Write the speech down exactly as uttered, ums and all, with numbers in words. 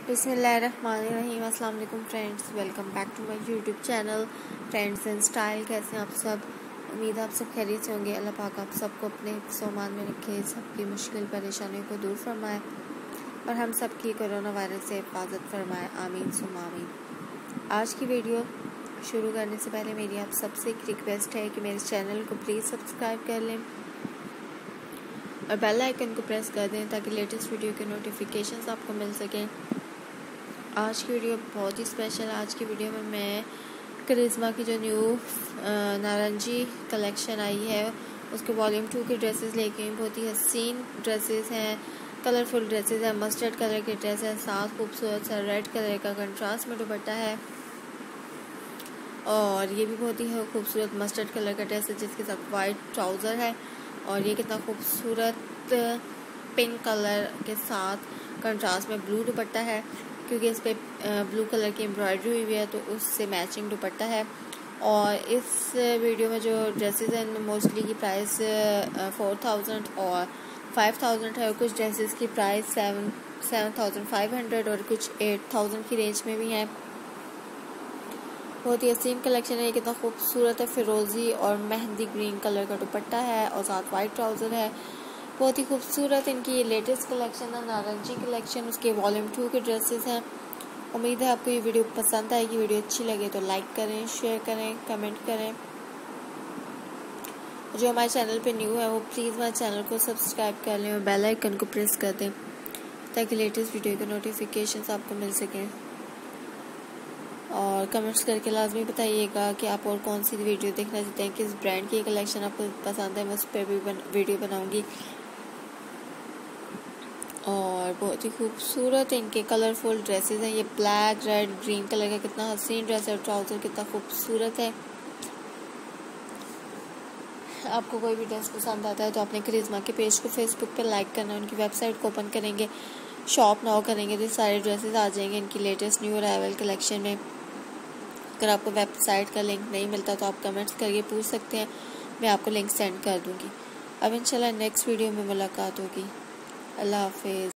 बिस्मिल्लाहिर्रहमानिर्रहीम। अस्सलाम वालेकुम friends, welcome back to my YouTube channel friends and style. कैसे हैं आप सब? उम्मीद है आप सब खैरियत से होंगे। अल्लाह पाक आप सबको अपने सोमान में रखे, सबकी मुश्किल परेशानियों को दूर फरमाए और हम सबकी कोरोना वायरस से हिफाजत फरमाए। आमीन सुम आमीन। आज की वीडियो शुरू करने से पहले मेरी आप सबसे एक रिक्वेस्ट है कि मेरे चैनल को प्लीज़ सब्सक्राइब कर लें और बेल आइकन को प्रेस कर दें ताकि लेटेस्ट वीडियो के नोटिफिकेशंस आपको मिल सकें। आज की वीडियो बहुत ही स्पेशल है। आज की वीडियो में मैं करिश्मा की जो न्यू नारंगी कलेक्शन आई है उसके वॉल्यूम टू की ड्रेसेस लेके आई। बहुत ही हसीन ड्रेसेस हैं, कलरफुल ड्रेसेस हैं, मस्टर्ड कलर के ड्रेस है, साथ खूबसूरत सा रेड कलर का कंट्रास्ट में दुपट्टा है और ये भी बहुत ही खूबसूरत मस्टर्ड कलर का ड्रेस है जिसके साथ वाइट ट्राउज़र है और ये कितना खूबसूरत पिंक कलर के साथ कंट्रास्ट में ब्लू दुपट्टा है क्योंकि इस पर ब्लू कलर की एम्ब्रॉयडरी हुई हुई है तो उससे मैचिंग दुपट्टा है। और इस वीडियो में जो ड्रेसेस हैं इनमें मोस्टली की प्राइस फोर थाउजेंड और फाइव थाउजेंड है और कुछ ड्रेसेस की price seven seven thousand five hundred और कुछ एट थाउजेंड की रेंज में भी हैं। बहुत ही हसीन कलेक्शन है। ये कितना खूबसूरत है, फिरोज़ी और मेहंदी ग्रीन कलर का दुपट्टा है और साथ वाइट ट्राउज़र है। बहुत ही खूबसूरत इनकी ये लेटेस्ट कलेक्शन है, नारंगी कलेक्शन। उसके वॉल्यूम टू के ड्रेसेस हैं। उम्मीद है आपको ये वीडियो पसंद आएगी। वीडियो अच्छी लगे तो लाइक करें, शेयर करें, कमेंट करें। जो हमारे चैनल पे न्यू है वो प्लीज़ हमारे चैनल को सब्सक्राइब कर लें और बेल आइकन को प्रेस कर दें ताकि लेटेस्ट वीडियो के नोटिफिकेशंस आपको मिल सकें। और कमेंट्स करके लाजमी बताइएगा कि आप और कौन सी वीडियो देखना चाहते हैं, किस ब्रांड की कलेक्शन आपको पसंद है, मैं उस पर भी बन, वीडियो बनाऊंगी। और बहुत ही खूबसूरत इनके कलरफुल ड्रेसेस हैं। ये ब्लैक रेड ग्रीन कलर का कितना हसीन ड्रेस है और ट्राउज़र कितना खूबसूरत है। आपको कोई भी ड्रेस पसंद आता है तो अपने करिश्मा के पेज को फेसबुक पे लाइक करना, उनकी वेबसाइट को ओपन करेंगे, शॉप नाउ करेंगे तो सारे ड्रेसेस आ जाएंगे इनकी लेटेस्ट न्यू अराइवल कलेक्शन में। अगर आपको वेबसाइट का लिंक नहीं मिलता तो आप कमेंट्स करके पूछ सकते हैं, मैं आपको लिंक सेंड कर दूँगी। अब इंशाल्लाह नेक्स्ट वीडियो में मुलाकात होगी। अल्लाह हाफिज़।